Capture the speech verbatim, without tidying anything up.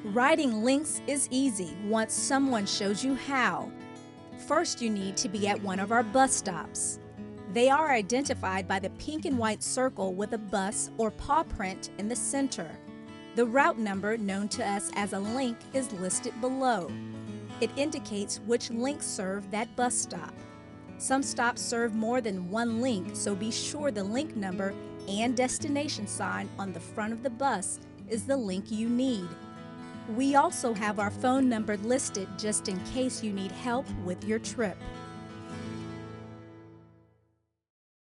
Riding links is easy once someone shows you how. First, you need to be at one of our bus stops. They are identified by the pink and white circle with a bus or paw print in the center. The route number, known to us as a link, is listed below. It indicates which links serve that bus stop. Some stops serve more than one link, so be sure the link number and destination sign on the front of the bus is the link you need. We also have our phone number listed just in case you need help with your trip.